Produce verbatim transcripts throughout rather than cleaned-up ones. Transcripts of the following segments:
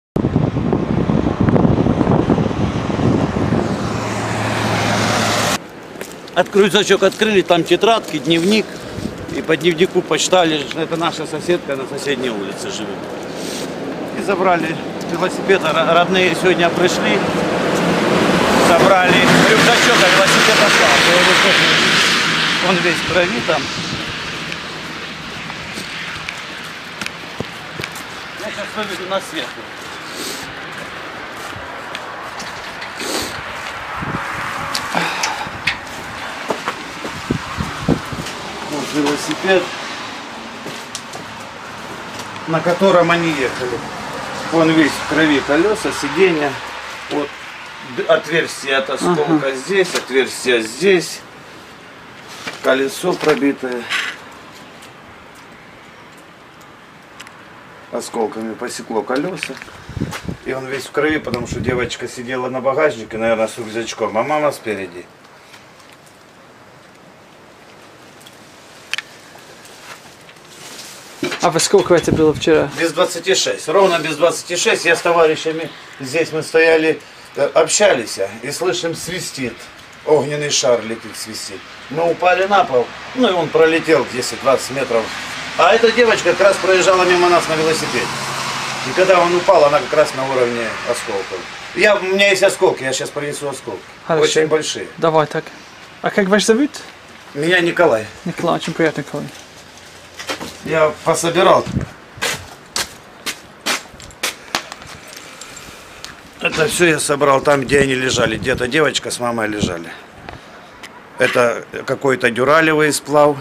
Рюкзачок открыли, там тетрадки, дневник. И по дневнику почитали, что это наша соседка на соседней улице живет. И забрали велосипед. Родные сегодня пришли, забрали рюкзачок, а велосипед остался. Он весь в крови там. Я сейчас выведу на свет. Вот велосипед, на котором они ехали. Он весь в крови, колеса, сиденья. Вот отверстие от осколка ага. здесь, отверстие здесь. Колесо пробитое. Осколками посекло колеса. И он весь в крови, потому что девочка сидела на багажнике, наверное, с рюкзачком, а мама спереди. А во сколько это было вчера? Без двадцати шести. Ровно без двадцати шести. Я с товарищами, здесь мы стояли, общались, и слышим, свистит. Огненный шар летит, свистит. Мы упали на пол, ну и он пролетел десять-двадцать метров. А эта девочка как раз проезжала мимо нас на велосипеде. И когда он упал, она как раз на уровне осколков. Я, у меня есть осколки, я сейчас принесу осколки. Хорошо. Очень большие. Давай так. А как вас зовут? Меня Николай. Николай, очень приятно, Николай. Я пособирал. Это все я собрал там, где они лежали. Где-то девочка с мамой лежали. Это какой-то дюралевый сплав.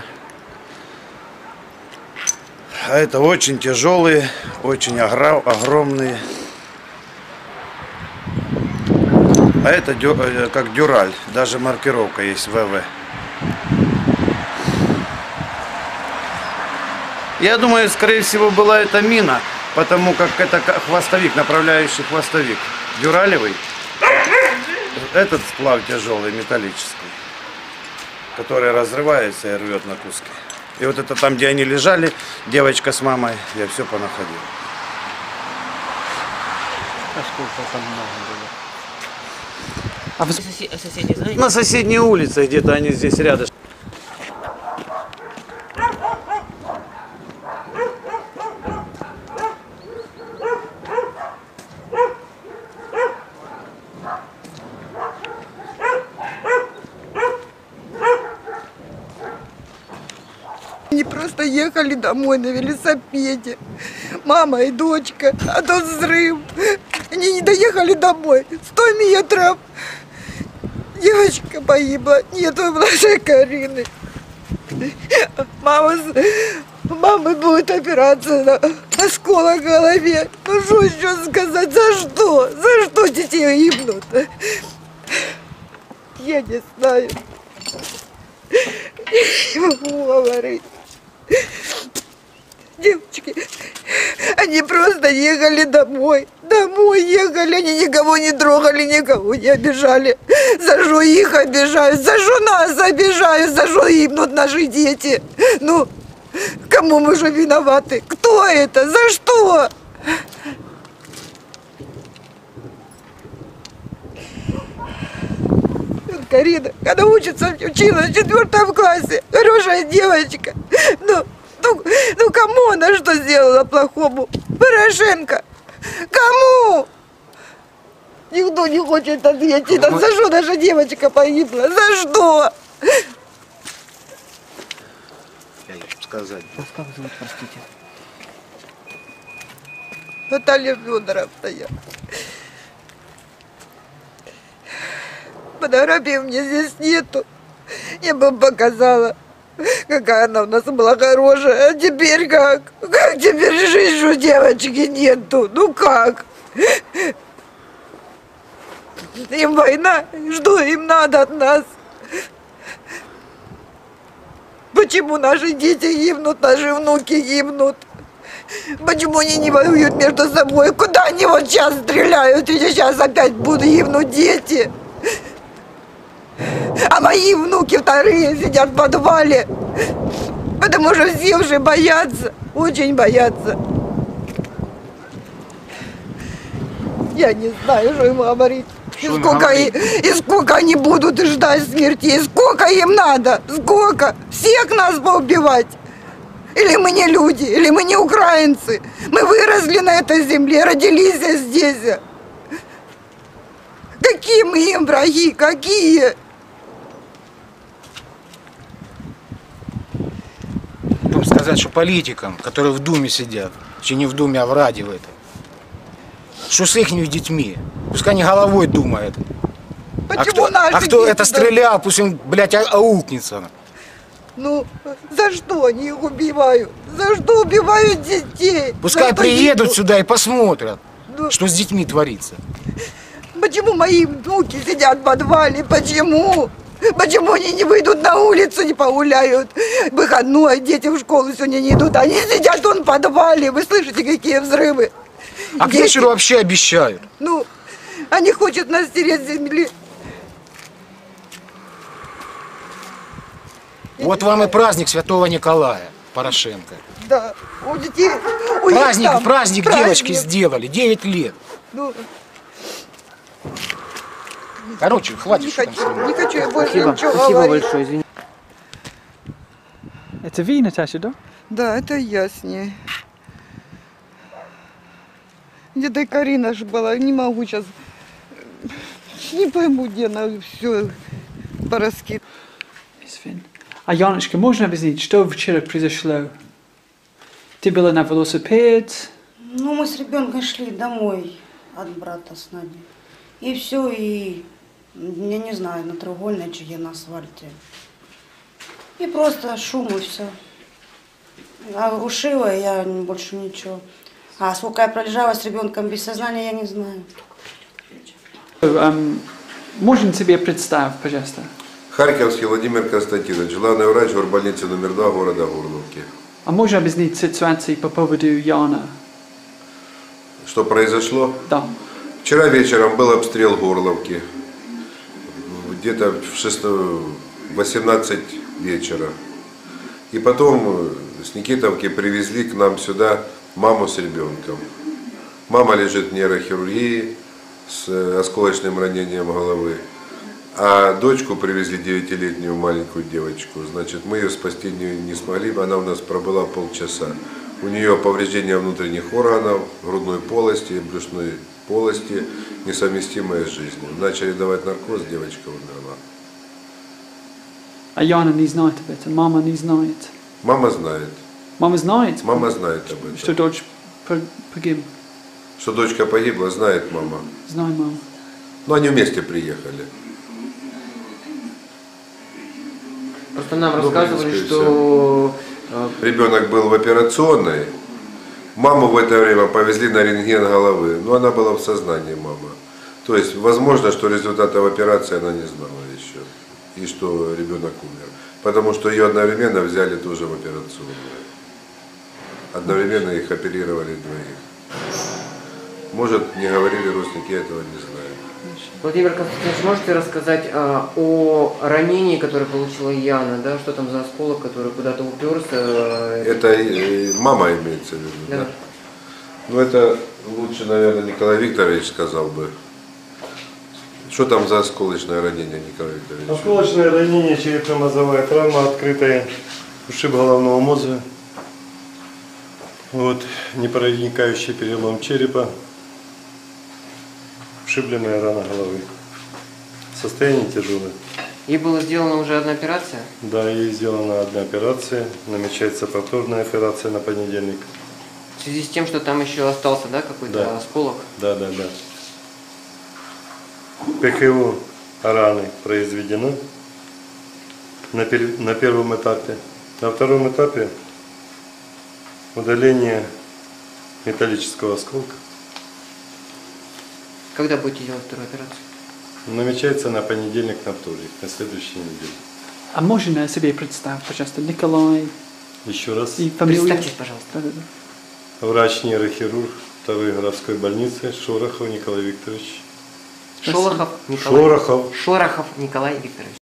А это очень тяжелые, очень огромные. А это дю, как дюраль. Даже маркировка есть ВВ. Я думаю, скорее всего, была это мина, потому как это хвостовик, направляющий хвостовик. Дюралевый. Этот сплав тяжелый, металлический, который разрывается и рвет на куски. И вот это там, где они лежали, девочка с мамой, я все понаходил. А сколько там много было? А вы... Сосед... Соседи знаете? На соседней улице, где-то они здесь рядом. Они просто ехали домой на велосипеде. Мама и дочка, а тут взрыв. Они не доехали домой. Сто метров. Девочка погибла. Нету нашей Карины. Мама, мама будет операция на осколок в голове. Ну что еще сказать? За что? За что детей гибнут? Я не знаю. Не могу говорить. Девочки, они просто ехали домой. Домой ехали, они никого не трогали, никого не обижали. За что их обижают, за что нас обижают, за что гибнут наши дети. Ну, кому мы же виноваты? Кто это? За что? Карина, когда учится, училась в четвертом классе, хорошая девочка. Ну, ну, ну кому она что сделала плохому? Порошенко. Кому? Никто не хочет ответить. А за что наша девочка погибла? За что? Сказать. Как зовут, простите? Наталья Федоровна я. Фотографии у меня здесь нету. Я бы показала, какая она у нас была хорошая. А теперь как? Как теперь жизнь у девочки нету? Ну как? Им война. Что им надо от нас? Почему наши дети гибнут, наши внуки гибнут? Почему они не воюют между собой? Куда они вот сейчас стреляют? И сейчас опять будут гибнуть дети. А мои внуки вторые сидят в подвале, потому что все уже боятся, очень боятся. Я не знаю, что ему говорить. И Что им сколько, говорить? и, и сколько они будут ждать смерти, и сколько им надо, сколько. Всех нас поубивать. Или мы не люди, или мы не украинцы. Мы выросли на этой земле, родились здесь. Какие мы им враги, какие? Будем сказать, что политикам, которые в Думе сидят, чи не в Думе, а в Раде в этой, что с их детьми? Пускай они головой думают. А Почему кто, наши а кто дети это должны- стрелял, пусть он, блядь, а- аукнется. Ну, за что они их убивают? За что убивают детей? Пускай За что приедут дети- сюда и посмотрят, Ну, что с детьми творится. Почему мои внуки сидят в подвале? Почему? Почему они не выйдут на улицу, не погуляют? Выходной, дети в школу сегодня не идут. Они сидят вон в подвале. Вы слышите, какие взрывы? А к Дети- вечеру вообще обещают. Ну, они хотят нас стереть с земли. Вот вам и праздник Святого Николая Порошенко. Да, у детей... у них Праздник, там праздник девочки праздник. сделали, девять лет. Ну, Короче, хватит, не что там хочу, снимать. не хочу я больше Спасибо, ничего спасибо говорить. большое, извини. Это вы, Наташа, да? Да, это я с ней. Где-то и Карина же была, не могу сейчас, не пойму, где она все пораскидывала. Извин. А Яночка, можно объяснить, что вчера произошло? Ты была на велосипед, Ну, мы с ребенком шли домой от брата с Надей. И все, и, я не знаю, на треугольной чуге на асфальте. И просто шум, и все. А ушила я больше ничего. А сколько я пролежала с ребенком без сознания, я не знаю. эм, можно себе представить, пожалуйста? Харьковский Владимир Константинович, главный врач горбольницы номер два города Горловки. А можно объяснить ситуацию по поводу Яна? Что произошло? Да. Вчера вечером был обстрел Горловки. Где-то в шесть- восемнадцать вечера. И потом с Никитовки привезли к нам сюда маму с ребенком. Мама лежит в нейрохирургии с осколочным ранением головы. А дочку привезли, девятилетнюю маленькую девочку. Значит, мы ее спасти не, не смогли, она у нас пробыла полчаса. У нее повреждение внутренних органов, грудной полости и брюшной полости, несовместимые с жизнью. Начали давать наркоз, девочка умерла. А Яна не знает об этом, мама не знает. Мама знает. Мама знает, Мама знает об этом. что дочь по- погибла. Что дочка погибла, знает мама. Знаю, мама. Но они вместе приехали. Просто нам Ну, в рассказывали, принципе, что э, Ребенок был в операционной. Маму в это время повезли на рентген головы. Но она была в сознании, мама. То есть, возможно, что результатов операции она не знала еще. И что ребенок умер. Потому что ее одновременно взяли тоже в операционную. Одновременно их оперировали двоих. Может, не говорили родственники, я этого не знаю. Владимир Константинович, можете рассказать а, о ранении, которое получила Яна, да, что там за осколок, который куда-то уперся? э, Это э, мама имеется в виду, да? Да. Ну это лучше, наверное, Николай Викторович сказал бы. Что там за осколочное ранение, Николай Викторович? Осколочное ранение, черепно-мозговая травма, открытая, ушиб головного мозга, вот, непроникающий перелом черепа, ушибленная рана головы. Состояние тяжелое. Ей была сделана уже одна операция? Да, ей сделана одна операция, намечается повторная операция на понедельник. В связи с тем, что там еще остался, да, какой-то Да. осколок? Да, Да, да, да. ПКО раны произведено на, пер- на первом этапе. На втором этапе удаление металлического осколка. Когда будете делать вторую операцию? Намечается на понедельник, на вторник, на следующей неделе. А можно себе представить, пожалуйста, Николай Еще раз. и фамилию? Представьтесь, пожалуйста. Да-да-да. Врач-нейрохирург второй городской больницы Шорохов Николай Викторович. Шолохов Николай. Шорохов. Шорохов Николай Викторович.